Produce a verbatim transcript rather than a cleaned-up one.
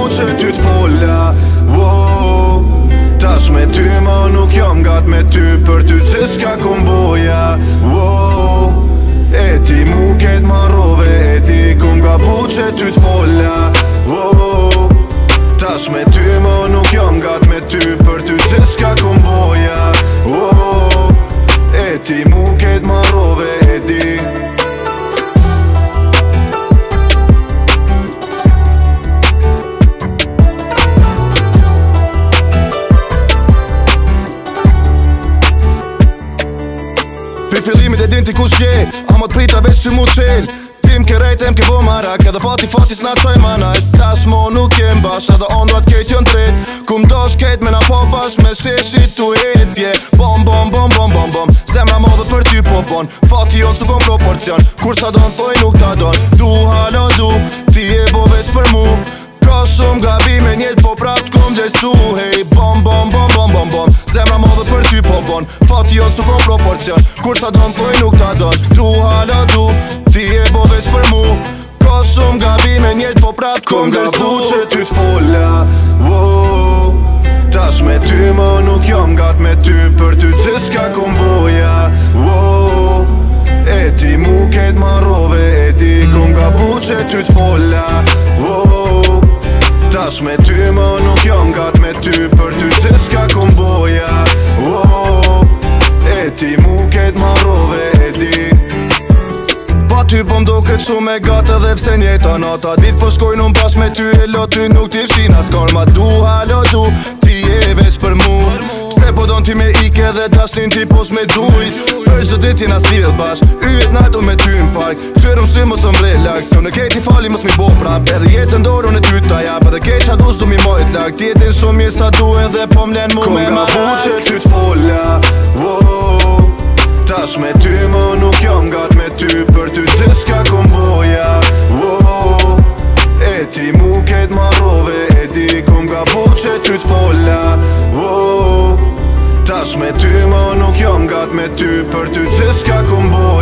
që ty t'folla. Wow, tash me ty ma nuk jam gat me ty, për ty gjithçka kum boja. Wow, e ti mu ket marrove, e ti kum gabu që ty t'folla. Wow, tash me ty ma nuk jam gat me ty, për ty gjithçka kum boja. Wow, e ti mu ket marrove, e ti. Pi fillimit e din ti kush je, ama t'prita veç që mu qel. Tim ke rejt, em ke bo marak, edhe fati fati s'na qoj manajt. Tash mo nuk jem bash, edhe ondrat kejt jon tret. Kum dosh kejt me na po bash, me sheshit tu ec, yeah. Bom, bom, bom, bom, bom, bom, zemra modhe për ty po bon. Fati jon su kom proporcion, kur sa don thoj nuk ta don. Du halo du, ti e bo veç për mu. Ka shumë gabime njët, po prap t'kom gjejsu. Hey, bom, bom, bom, bom, bom, bom, zemra modhe për ty po bon. Fati jon su kom proporcion, kur sa don thoj nuk ta don. Du halo du, ti e bo veç për mu. Ka shumë gabime njët, po prap t'kom gjejsu. Kom gabu që ty t'folla. Wow, tash me ty ma nuk jam gat me ty, për ty gjithçka kum boja. Wow, e ti mu ket marrove, e ti kum gabu që ty t'folla. Wow, tash me ty ma nuk jam gat me ty, për ty gjithçka kum boja. Wow, e ti mu ket marrove, e ti. Pa ty po mdo këtë shumë e gata dhe pse njeta nata. Dit po shkoj nëm pas me ty e lo ty nuk t'i fshin as karma. Du halo du, ti e veç për mu. Pse po don ti me ike dhe dashnin ti posh me dujt. Për që dit t'jena s'il bash, yjet najtu me ty n'park. Qërëm sy mos më relax, se unë kejt i fali mos mi bo prap. Edhe jetë ndorë unë e ty ta jap, edhe kejt qa dus du mi mojt lak. Ti jetin shumë mirë sa du edhe po m'len mu me ma. Kom gabu që ty t'folla. Wow, tash me ty ma nuk jam gat me ty, për ty gjithçka kum boja. Wow, e ti mu ket marrove, e ti kum gabu që ty t'folla. Wow, tash me ty ma nuk jam gat me ty, për ty gjithçka kum boja.